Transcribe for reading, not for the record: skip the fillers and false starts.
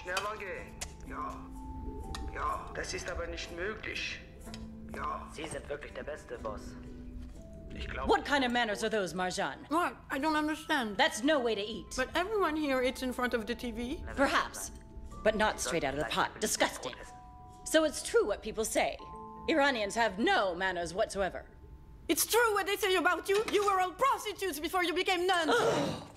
schneller gehen. Ja. Ja, das ist aber nicht möglich. Ja. Sie sind wirklich der beste Boss. Ich glaube... What kind of manners are those, Marjan? What? I don't understand. That's no way to eat. But everyone here eats in front of the TV. Perhaps, but not straight out of the pot. Disgusting. So it's true what people say. Iranians have no manners whatsoever. It's true what they say about you. You were all prostitutes before you became nuns.